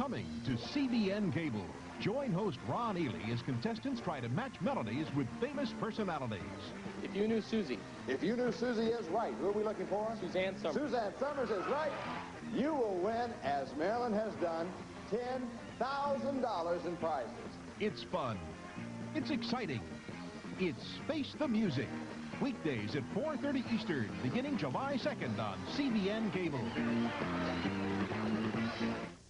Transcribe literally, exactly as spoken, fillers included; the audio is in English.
Coming to C B N Cable. Join host Ron Ely as contestants try to match melodies with famous personalities. If you knew Susie. If you knew Susie is right, who are we looking for? Suzanne Summers. Suzanne Summers is right. You will win, as Marilyn has done, ten thousand dollars in prizes. It's fun. It's exciting. It's Face the Music. Weekdays at four thirty Eastern, beginning July second on C B N Cable.